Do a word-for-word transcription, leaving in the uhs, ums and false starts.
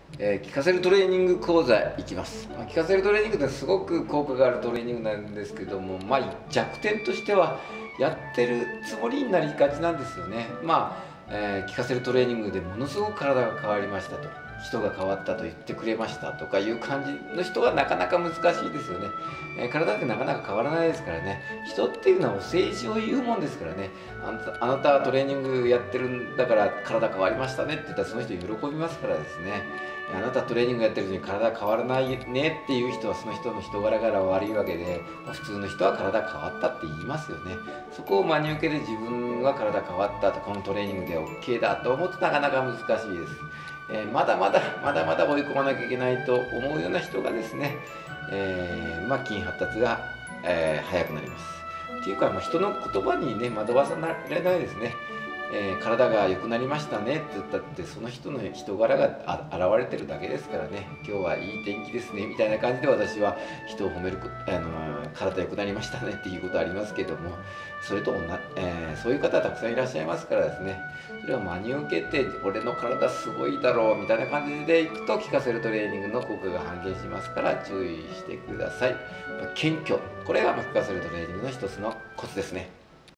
えー、効かせるトレーニング講座いきます、まあ、効かせるトレーニングってすごく効果があるトレーニングなんですけども、まあ、弱点としてはやってるつもりになりがちなんですよね。まあ、えー、効かせるトレーニングでものすごく体が変わりましたと、人が変わったと言ってくれましたとかいう感じの人はなかなか難しいですよね。えー、体ってなかなか変わらないですからね。人っていうのは政治を言うもんですからね。あなた、あなたはトレーニングやってるんだから体変わりましたねって言ったらその人喜びますからですね。あなたトレーニングやってるのに体変わらないねっていう人はその人の人柄が悪いわけで、普通の人は体変わったって言いますよね。そこを真に受けて自分は体変わったと、このトレーニングで オーケー だと思うとなかなか難しいです。えー、まだまだまだまだ追い込まなきゃいけないと思うような人がですね、えー、まあ筋発達が、えー、早くなります。っていうか、まあ、人の言葉にね惑わされないですね。えー、体が良くなりましたねって言ったってその人の人柄が現れてるだけですからね。今日はいい天気ですねみたいな感じで私は人を褒める、あのー、体良くなりましたねっていうことありますけども、それともな、えー、そういう方たくさんいらっしゃいますからですね、それを真に受けて俺の体すごいだろうみたいな感じでいくと効かせるトレーニングの効果が半減しますから注意してください。謙虚、これが効かせるトレーニングの一つのコツですね。